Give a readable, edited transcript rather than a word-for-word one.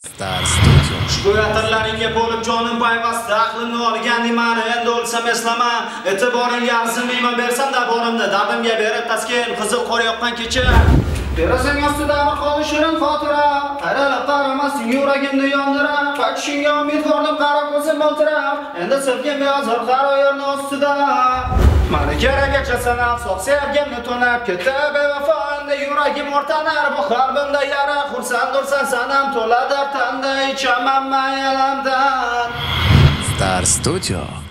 Star Studio. Ushbu atirlaringga bo'lib jonim payvasta, aqlimni olgan nimani endi o'lsam eslama. E'tiboringga arzimayman bersam-da borimni dardimga berib taskin, qiziq qor yoqqan kecha. Derazang ostida qoldi shirin xotira, qaralab qaramasdan yuragimni yondira. Qachishingga umid ko'rdim, qarab ko'zim bo'ltirab, endi sevgim beyozor qaro yerni ostida. Mani keragacha sanab, soq sevgimni to'nab ketdi bevafo, endi yuragim o'rtanar, bu qalbimda yara, xursandursan sanam to'la darddan, ichaman mayalamdan. Star Studio.